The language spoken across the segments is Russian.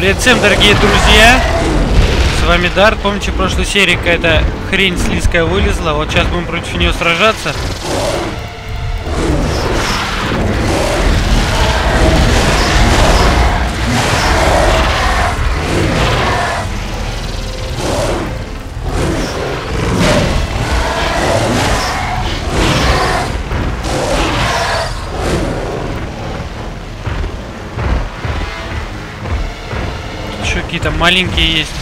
Привет всем, дорогие друзья! С вами Дарт. Помните, в прошлой серии какая-то хрень слизкая вылезла. Вот сейчас будем против нее сражаться. Еще какие-то маленькие есть.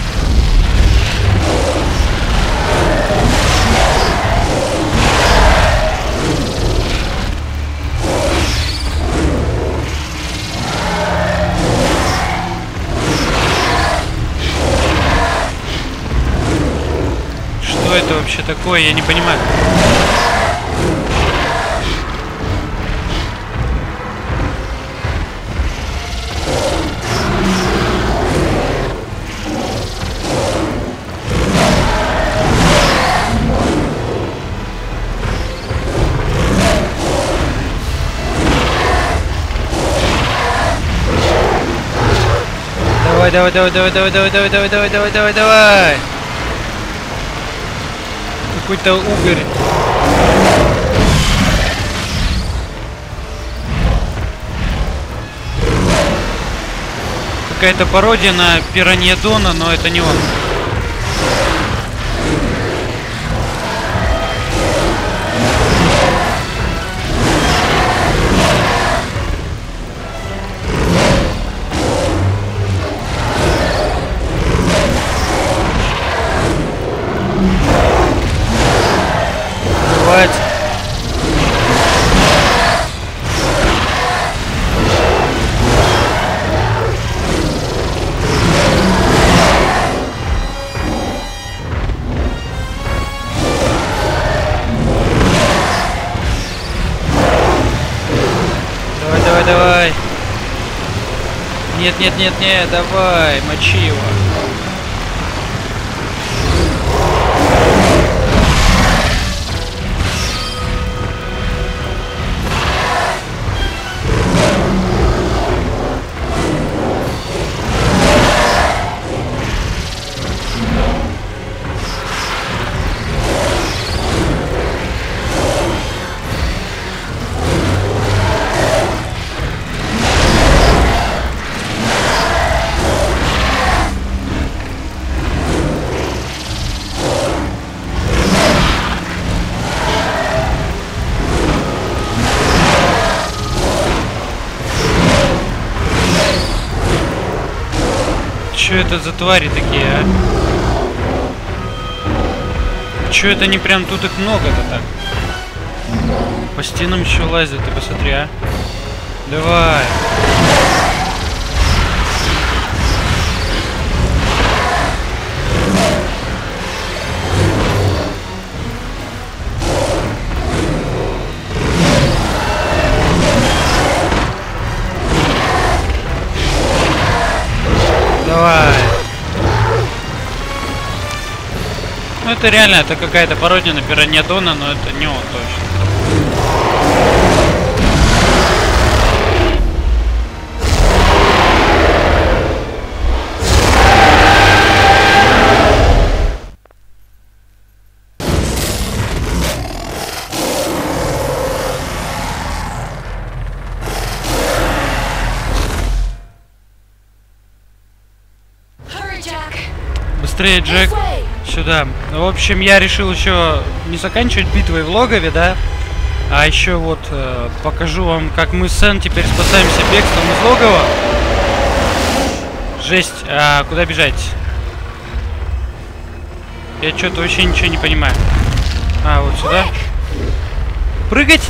Что это вообще такое? Я не понимаю. Давай, давай. Какой-то угорь. Какая-то пародия на Пираньядона, но это не он. Давай. Нет, давай, мочи его. Что это за твари такие, а? Че это не прям тут их много-то так? По стенам еще лазят, ты посмотри, а? Давай. Давай. Ну это реально, это какая-то пародия на Пираньядона, но это не он точно. Быстрее, Джек. Сюда. В общем, я решил еще не заканчивать битвой в логове, да? А еще вот покажу вам, как мы с Сэн теперь спасаемся бегством из логова. Жесть. А куда бежать? Я что-то вообще ничего не понимаю. А, вот сюда. Прыгать?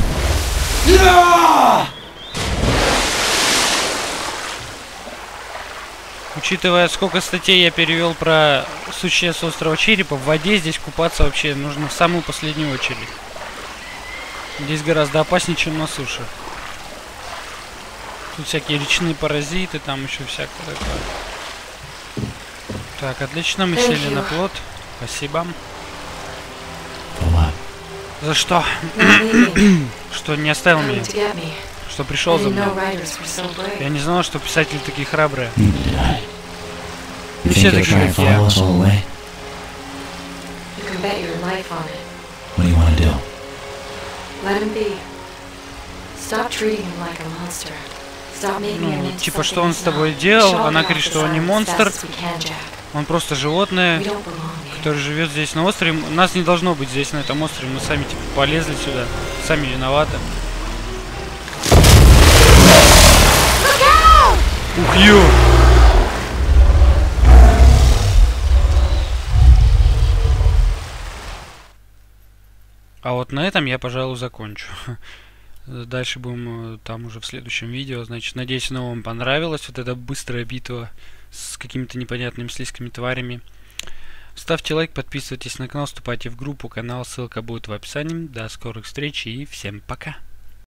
Учитывая, сколько статей я перевел про существ острова Черепа, в воде здесь купаться вообще нужно в самую последнюю очередь. Здесь гораздо опаснее, чем на суше. Тут всякие речные паразиты, там еще всякое такое. Так, отлично, мы сели на плот. Спасибо. За что? Что не оставил меня? Что пришел за мной? Я не знал, что писатели такие храбрые. Не все такие, как я. Ну, типа, что он с тобой делал? Она говорит, что он не монстр. Он просто животное, которое живет здесь на острове. Нас не должно быть здесь, на этом острове. Мы сами, типа, полезли сюда. Сами виноваты. Ух, ё! А вот на этом я, пожалуй, закончу. Дальше будем там уже в следующем видео. Значит, надеюсь, оно вам понравилось. Вот эта быстрая битва с какими-то непонятными слизкими тварями. Ставьте лайк, подписывайтесь на канал, вступайте в группу, канал, ссылка будет в описании. До скорых встреч и всем пока!